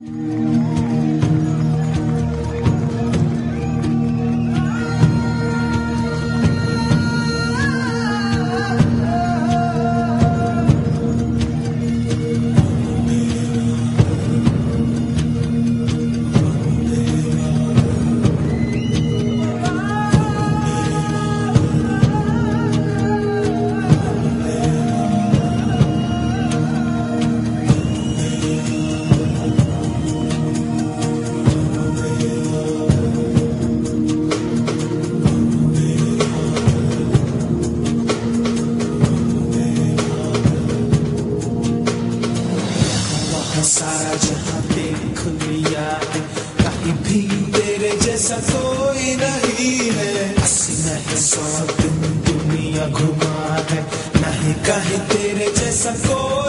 सारा जहां देख लिया है, कहीं भी तेरे जैसा कोई नहीं है। 80 नहीं 100 दिन दुनिया घुमा है, नहीं कहीं तेरे जैसा कोई